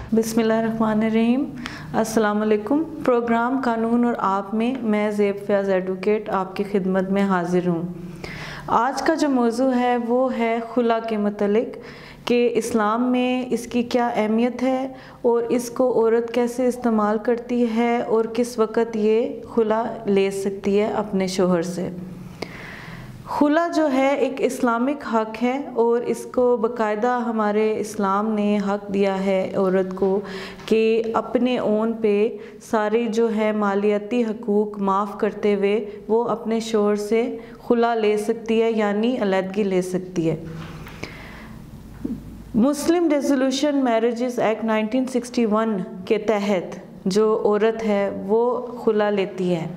बिस्मिल्लाहिर्रहमानिर्रहीम। अस्सलाम वालेकुम। प्रोग्राम कानून और आप में मैं ज़ेब फ़याज़ एडवोकेट आपकी खिदमत में हाज़िर हूँ। आज का जो मौजू है वो है खुला के मतलब कि इस्लाम में इसकी क्या अहमियत है और इसको औरत कैसे इस्तेमाल करती है और किस वक़्त ये खुला ले सकती है अपने शोहर से। खुला जो है एक इस्लामिक हक़ है और इसको बाकायदा हमारे इस्लाम ने हक़ दिया है औरत को कि अपने ओन पे सारी जो है मालियाती हकूक़ माफ़ करते हुए वो अपने शोहर से खुला ले सकती है, यानी अलहदगी ले सकती है। मुस्लिम रेजोल्यूशन मैरिजेस एक्ट 1961 के तहत जो औरत है वो खुला लेती है।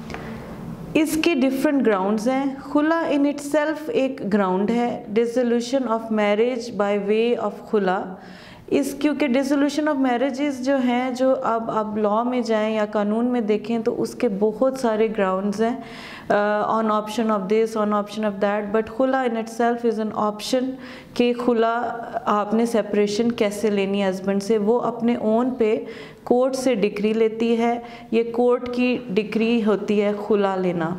इसके डिफरेंट ग्राउंड्स हैं। खुला इन इटसेल्फ एक ग्राउंड है। Dissolution of marriage by way of khula, इस क्योंकि डिसोल्यूशन ऑफ मैरिजेस जो हैं, जो अब लॉ में जाएं या कानून में देखें तो उसके बहुत सारे ग्राउंड्स हैं, on option of this, on option of that, but khula in itself is an option कि खुला आपने सेपरेशन कैसे लेनी है हस्बैंड से। वो अपने ओन पे कोर्ट से डिक्री लेती है, ये कोर्ट की डिक्री होती है खुला लेना।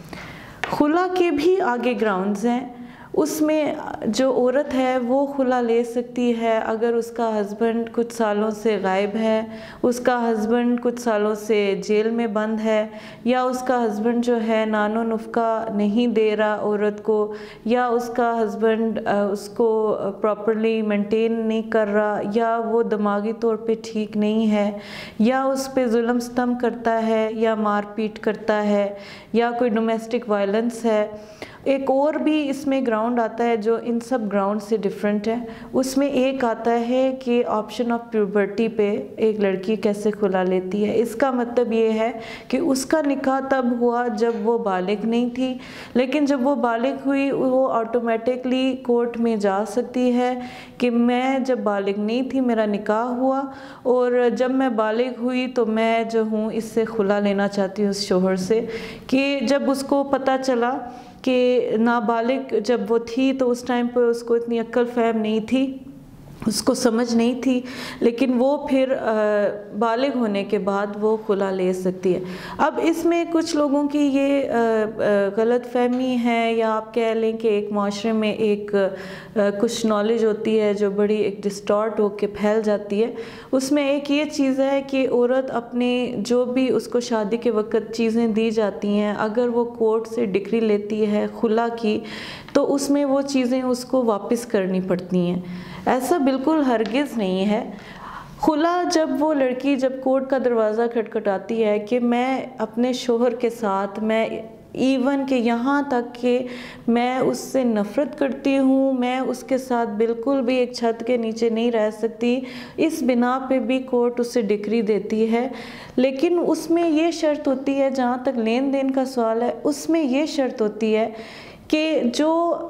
खुला के भी आगे ग्राउंड्स हैं। उसमें जो औरत है वो खुला ले सकती है अगर उसका हस्बैंड कुछ सालों से गायब है, उसका हस्बैंड कुछ सालों से जेल में बंद है, या उसका हस्बैंड जो है नानो नुफ़्का नहीं दे रहा औरत को, या उसका हस्बैंड उसको प्रॉपर्ली मेंटेन नहीं कर रहा, या वो दिमागी तौर पे ठीक नहीं है, या उस पे जुल्म सितम करता है, या मारपीट करता है, या कोई डोमेस्टिक वायलेंस है। एक और भी इसमें ग्राउंड आता है जो इन सब ग्राउंड से डिफरेंट है। उसमें एक आता है कि ऑप्शन ऑफ प्यूबर्टी पे एक लड़की कैसे खुला लेती है। इसका मतलब ये है कि उसका निकाह तब हुआ जब वो बालिग नहीं थी, लेकिन जब वो बालिग हुई वो ऑटोमेटिकली कोर्ट में जा सकती है कि मैं जब बालिग नहीं थी मेरा निकाह हुआ और जब मैं बालिग हुई तो मैं जो हूँ इससे खुला लेना चाहती हूँ उस शोहर से। कि जब उसको पता चला कि नाबालिग जब वो थी तो उस टाइम पर उसको इतनी अक्ल फहम नहीं थी, उसको समझ नहीं थी, लेकिन वो फिर बालिग होने के बाद वो खुला ले सकती है। अब इसमें कुछ लोगों की ये गलत फहमी है, या आप कह लें कि एक माशरे में एक कुछ नॉलेज होती है जो बड़ी एक डिस्टॉर्ट होके फैल जाती है। उसमें एक ये चीज़ है कि औरत अपने जो भी उसको शादी के वक़्त चीज़ें दी जाती हैं, अगर वो कोर्ट से डिक्री लेती है खुला की, तो उसमें वो चीज़ें उसको वापस करनी पड़ती हैं। ऐसा बिल्कुल हरगिज़ नहीं है। खुला जब वो लड़की जब कोर्ट का दरवाज़ा खटखटाती है कि मैं अपने शोहर के साथ, मैं इवन के यहाँ तक कि मैं उससे नफ़रत करती हूँ, मैं उसके साथ बिल्कुल भी एक छत के नीचे नहीं रह सकती, इस बिना पे भी कोर्ट उसे डिक्री देती है। लेकिन उसमें ये शर्त होती है, जहाँ तक लेन देन का सवाल है, उसमें ये शर्त होती है कि जो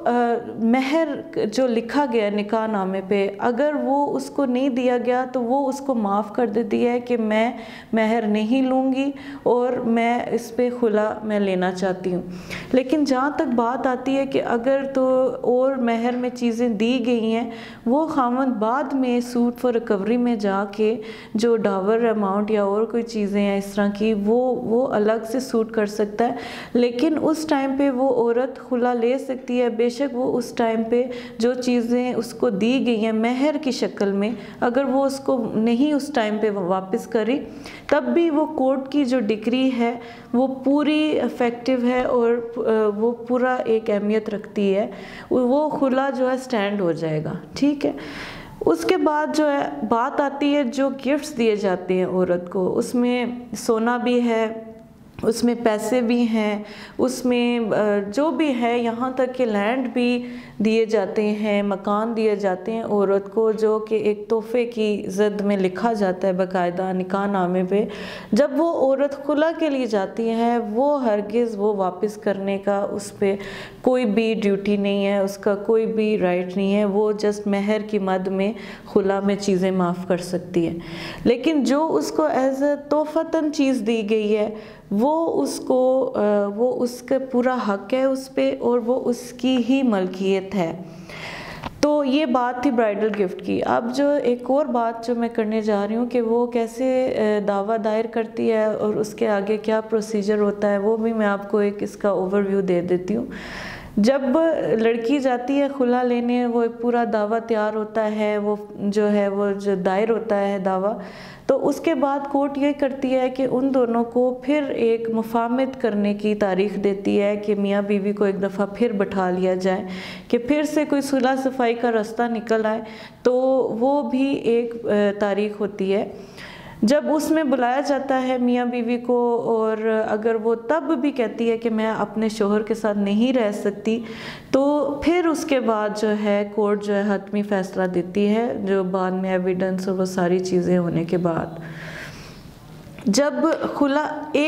महर जो लिखा गया निकाह नामे पे, अगर वो उसको नहीं दिया गया तो वो उसको माफ़ कर देती है कि मैं महर नहीं लूँगी और मैं इस पे खुला मैं लेना चाहती हूँ। लेकिन जहाँ तक बात आती है कि अगर तो और महर में चीज़ें दी गई हैं, वो खामद बाद में सूट फॉर रिकवरी में जाके जो डावर अमाउंट या और कोई चीज़ें हैं इस तरह की, वो अलग से सूट कर सकता है। लेकिन उस टाइम पे वो औरत खुला ले सकती है। बेशक वो उस टाइम पे जो चीज़ें उसको दी गई हैं महर की शक्ल में, अगर वो उसको नहीं उस टाइम पे वापस करी, तब भी वो कोर्ट की जो डिक्री है वो पूरी इफ़ेक्टिव है और वो पूरा एक अहमियत रखती है। वो खुला जो है स्टैंड हो जाएगा। ठीक है। उसके बाद जो है बात आती है जो गिफ्ट्स दिए जाते हैं औरत को। उसमें सोना भी है, उसमें पैसे भी हैं, उसमें जो भी है, यहाँ तक कि लैंड भी दिए जाते हैं, मकान दिए जाते हैं औरत को, जो कि एक तोहफे की ज़द में लिखा जाता है बाकायदा निकाह नामे पे। जब वो औरत खुला के लिए जाती है वो हरगिज़ वो वापस करने का उस पर कोई भी ड्यूटी नहीं है, उसका कोई भी राइट नहीं है। वो जस्ट महर की मद में खुला में चीज़ें माफ़ कर सकती है। लेकिन जो उसको एज अ तोहफ़तन चीज़ दी गई है वो उसका पूरा हक है उस पर और वो उसकी ही मलकियत है। तो ये बात थी ब्राइडल गिफ्ट की। अब जो एक और बात जो मैं करने जा रही हूँ कि वो कैसे दावा दायर करती है और उसके आगे क्या प्रोसीजर होता है, वो भी मैं आपको एक इसका ओवरव्यू दे देती हूँ। जब लड़की जाती है खुला लेने, वो एक पूरा दावा तैयार होता है, वो जो दायर होता है दावा, तो उसके बाद कोर्ट ये करती है कि उन दोनों को फिर एक मुफाहमत करने की तारीख देती है कि मियाँ बीवी को एक दफ़ा फिर बैठा लिया जाए, कि फिर से कोई सुलह सफाई का रास्ता निकल आए, तो वो भी एक तारीख होती है। जब उसमें बुलाया जाता है मियाँ बीवी को, और अगर वो तब भी कहती है कि मैं अपने शोहर के साथ नहीं रह सकती, तो फिर उसके बाद जो है कोर्ट जो है हतमी फ़ैसला देती है, जो बाद में एविडेंस और वो सारी चीज़ें होने के बाद। जब खुला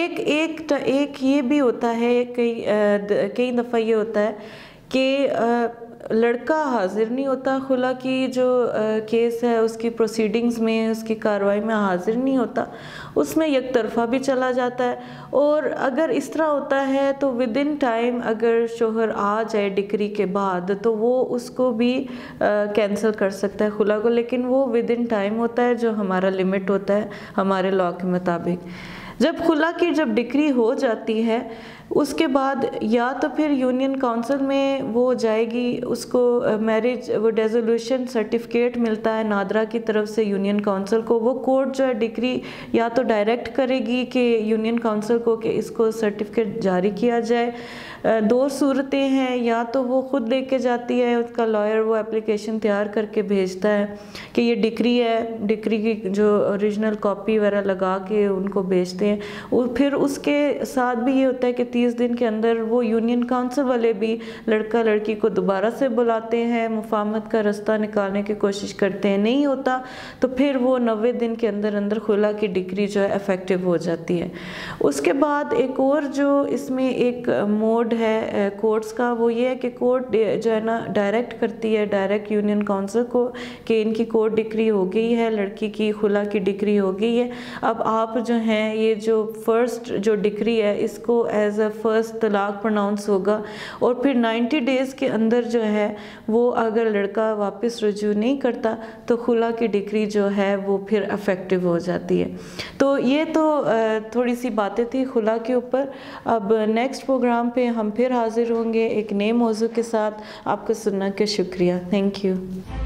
एक ये भी होता है, कई दफ़ा ये होता है कि लड़का हाजिर नहीं होता, खुला की जो केस है उसकी प्रोसीडिंग्स में, उसकी कार्रवाई में हाजिर नहीं होता, उसमें एक तरफा भी चला जाता है। और अगर इस तरह होता है तो विद इन टाइम अगर शोहर आ जाए डिक्री के बाद, तो वो उसको भी कैंसिल कर सकता है खुला को, लेकिन वो विद इन टाइम होता है, जो हमारा लिमिट होता है हमारे लॉ के मुताबिक। जब खुला की डिक्री हो जाती है, उसके बाद या तो फिर यूनियन काउंसिल में वो जाएगी, उसको मैरिज वो रेजोल्यूशन सर्टिफिकेट मिलता है नादरा की तरफ से यूनियन काउंसिल को। वो कोर्ट जो है डिक्री या तो डायरेक्ट करेगी कि यूनियन काउंसिल को कि इसको सर्टिफिकेट जारी किया जाए। दो सूरतें हैं, या तो वो खुद लेके जाती है, उसका लॉयर वो एप्लीकेशन तैयार करके भेजता है कि ये डिक्री है, डिक्री की जो ओरिजिनल कॉपी वगैरह लगा के उनको भेजते हैं। और फिर उसके साथ भी ये होता है कि 30 दिन के अंदर वो यूनियन काउंसिल वाले भी लड़का लड़की को दोबारा से बुलाते हैं, मुफाहमत का रास्ता निकालने की कोशिश करते हैं। नहीं होता तो फिर वो 90 दिन के अंदर अंदर खुला की डिक्री जो है इफेक्टिव हो जाती है। उसके बाद एक और जो इसमें एक मोड है कोर्ट्स का, वो ये है कि कोर्ट जो है ना डायरेक्ट करती है, डायरेक्ट यूनियन काउंसिल को, कि इनकी कोर्ट डिक्री हो गई है, लड़की की खुला की डिक्री हो गई है, अब आप जो हैं ये जो फर्स्ट जो डिक्री है इसको as a first talaq pronounce होगा, और फिर 90 डेज़ के अंदर जो है वो अगर लड़का वापस रुजू नहीं करता तो खुला की डिक्री जो है वो फिर इफेक्टिव हो जाती है। तो ये तो थोड़ी सी बातें थी खुला के ऊपर। अब नेक्स्ट प्रोग्राम पे हम फिर हाजिर होंगे एक नए मौजू के साथ। आपको सुनने का शुक्रिया। Thank you.